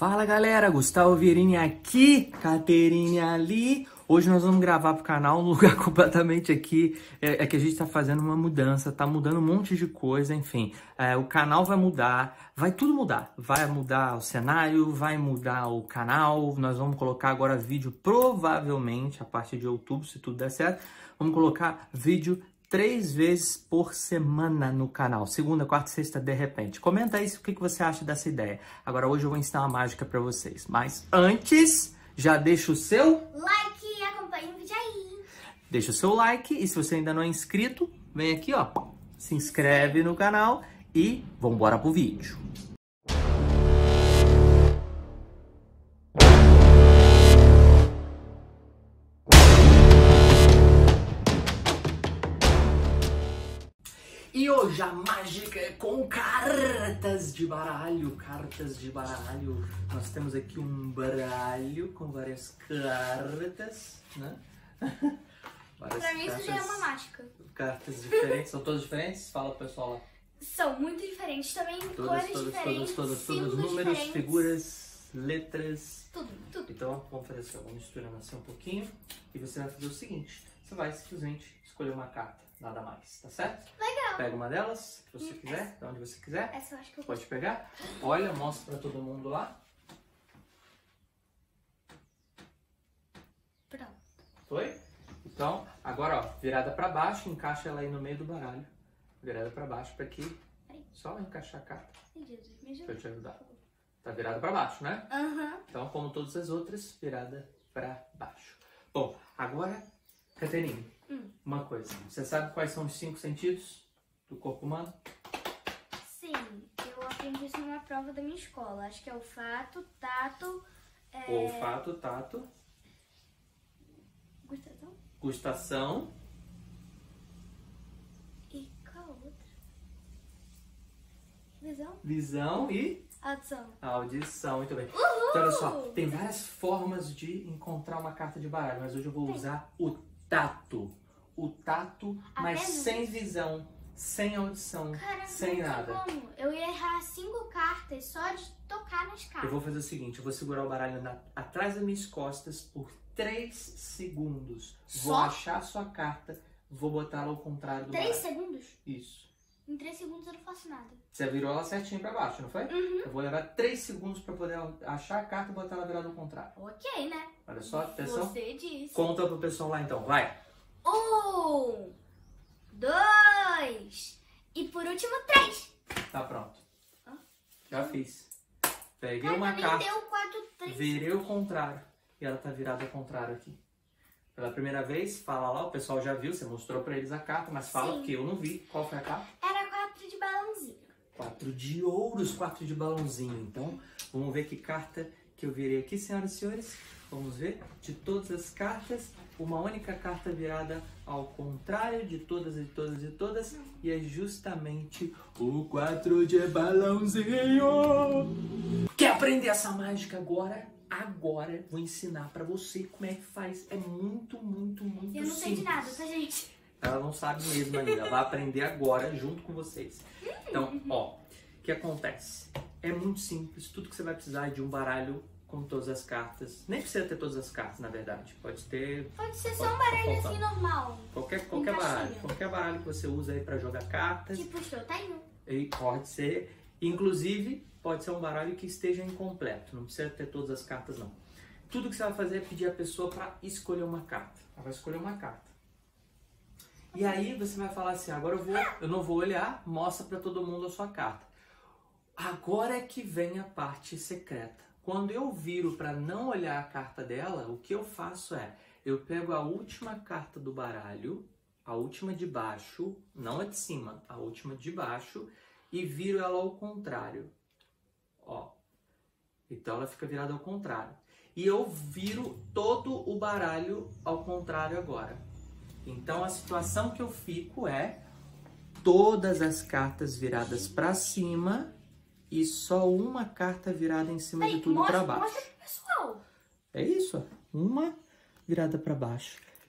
Fala galera, Gustavo Virini aqui, Caterine ali. Hoje nós vamos gravar pro canal um lugar completamente aqui, é que a gente tá fazendo uma mudança, tá mudando um monte de coisa, enfim. O canal vai mudar, vai tudo mudar. Vai mudar o cenário, vai mudar o canal, nós vamos colocar agora vídeo provavelmente a partir de outubro, se tudo der certo. Vamos colocar vídeo 3 vezes por semana no canal, segunda, quarta e sexta, de repente. Comenta aí o que você acha dessa ideia. Agora hoje eu vou ensinar uma mágica pra vocês, mas antes, já deixa o seu like e acompanha o vídeo aí. Deixa o seu like e se você ainda não é inscrito, vem aqui ó, se inscreve no canal e vamos embora pro vídeo. E hoje a mágica é com cartas de baralho, Nós temos aqui um baralho com várias cartas, né? Várias Pra mim isso já é uma mágica. Cartas diferentes, são todas diferentes? Fala pro pessoal lá. São muito diferentes também, Todas, cores diferentes, todos, símbolos números, diferentes. figuras, letras. Tudo. Então vamos fazer assim, vamos misturando assim um pouquinho e você vai fazer o seguinte, você vai simplesmente escolher uma carta, nada mais, tá certo? Legal. Pega uma delas, que você quiser, de onde você quiser. Essa eu acho que eu Pode pegar. Olha, mostra pra todo mundo lá. Pronto. Foi? Então, agora ó, virada pra baixo, encaixa ela aí no meio do baralho. Virada pra baixo pra aqui. Só encaixar a carta. Jesus, me ajuda. Pra eu te ajudar. Tá virada pra baixo, né? Aham. Então, como todas as outras, virada pra baixo. Bom, agora, Caterine, uma coisa. Você sabe quais são os 5 sentidos do corpo humano? Sim, eu aprendi isso numa prova da minha escola. Acho que é olfato, tato, Olfato, tato, gustação gustação. e qual outra? Visão? Visão e Audição. audição. Muito bem. Uhul! Então, olha só, tem várias formas de encontrar uma carta de baralho, mas hoje eu vou usar o tato. O tato, mas Apenas sem visão, sem audição, Caraca, sem não nada. tem como. Eu ia errar 5 cartas só de tocar nas Eu cartas. vou fazer o seguinte, eu vou segurar o baralho atrás das minhas costas por 3 segundos. Vou Só? achar a sua carta, vou botar ela ao contrário do 3 baralho. segundos? Isso. Em 3 segundos eu não faço nada. Você virou ela certinho pra baixo, não foi? Uhum. Eu vou levar 3 segundos pra poder achar a carta e botar ela virada ao contrário. Ok, né? Olha só, atenção. Você disse. Conta pro pessoal lá então, vai. 1, 2 e por último 3. Tá pronto. Hã? Já fiz. Peguei Cara, uma nem carta, deu 4, 3. virei o contrário. E ela tá virada ao contrário aqui. Pela primeira vez, fala lá, o pessoal já viu, você mostrou pra eles a carta, mas fala Sim. porque eu não vi. Qual foi a carta? Era 4 de balãozinho. 4 de ouros, 4 de balãozinho. Então, vamos ver que carta que eu virei aqui, senhoras e senhores. Vamos ver. De todas as cartas, uma única carta virada ao contrário de todas e todas e todas. E é justamente o 4 de balãozinho. Quer aprender essa mágica agora? Agora vou ensinar pra você como é que faz. É muito Eu não sei de nada, tá, gente? Ela não sabe mesmo ainda, vai aprender agora junto com vocês. Então, ó, o que acontece? É muito simples, tudo que você vai precisar é de um baralho com todas as cartas. Nem precisa ter todas as cartas, na verdade. Pode ter Pode ser só um baralho assim normal. qualquer caixinha. baralho. Qualquer baralho que você usa aí pra jogar cartas. Tipo o seu, tá aí um. E pode ser, inclusive, pode ser um baralho que esteja incompleto. Não precisa ter todas as cartas, não. Tudo que você vai fazer é pedir a pessoa pra escolher uma carta. Ela vai escolher uma carta. E aí você vai falar assim, agora eu não vou olhar, mostra pra todo mundo a sua carta. Agora é que vem a parte secreta. Quando eu viro pra não olhar a carta dela, o que eu faço é, eu pego a última carta do baralho, a última de baixo, não a de cima, a última de baixo, e viro ela ao contrário. Ó. Então ela fica virada ao contrário. E eu viro todo o baralho ao contrário agora. Então a situação que eu fico é todas as cartas viradas para cima e só uma carta virada em cima de tudo para baixo. Mostra pro pessoal. É isso, ó. Uma virada para baixo.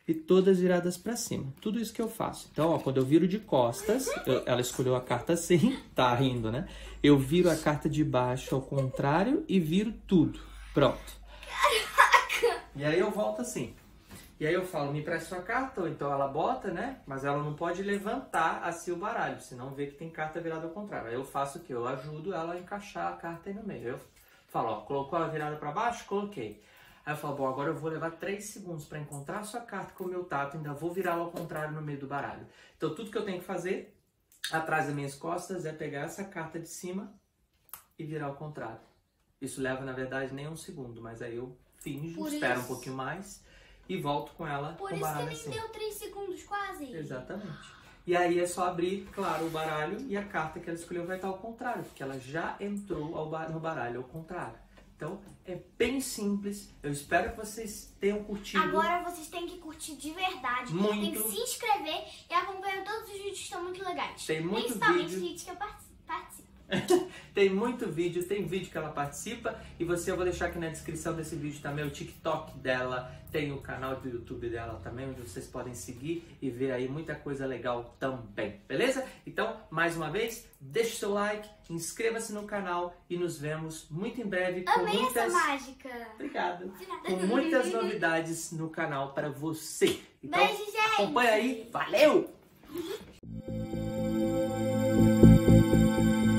e todas viradas para cima. Tudo isso que eu faço. Então, ó, quando eu viro de costas, ela escolheu a carta assim, tá rindo, né? Eu viro a carta de baixo ao contrário e viro tudo. Pronto. Caraca! E aí eu volto assim. E aí eu falo, me empresta sua carta, ou então ela bota, né? Mas ela não pode levantar assim o baralho, senão vê que tem carta virada ao contrário. Aí eu faço o quê? Eu ajudo ela a encaixar a carta aí no meio. Eu falo, ó, colocou ela virada para baixo? Coloquei. Aí eu falo, bom, agora eu vou levar 3 segundos para encontrar a sua carta com o meu tato, ainda vou virá-la ao contrário no meio do baralho. Então tudo que eu tenho que fazer, atrás das minhas costas, é pegar essa carta de cima e virar ao contrário. Isso leva, na verdade, nem 1 segundo, mas aí eu finjo, espero um pouquinho mais e volto com ela com o baralho assim. Por isso que nem deu 3 segundos quase. Exatamente. E aí é só abrir, claro, o baralho e a carta que ela escolheu vai estar ao contrário, porque ela já entrou no baralho ao contrário. Então, é bem simples. Eu espero que vocês tenham curtido. Agora vocês têm que curtir de verdade. Muito. Tem que se inscrever e acompanhar todos os vídeos que estão muito legais. Tem muito Principalmente vídeo. os vídeos que eu participo. Tem muito vídeo, tem vídeo que ela participa. E eu vou deixar aqui na descrição desse vídeo também o TikTok dela. Tem o canal do YouTube dela também, onde vocês podem seguir e ver aí muita coisa legal também, beleza? Então, mais uma vez, deixe seu like, inscreva-se no canal e nos vemos muito em breve com Amei muitas... essa mágica. Obrigado. De nada. Com muitas novidades no canal para você. Então, Beijo, gente. acompanha aí. Valeu!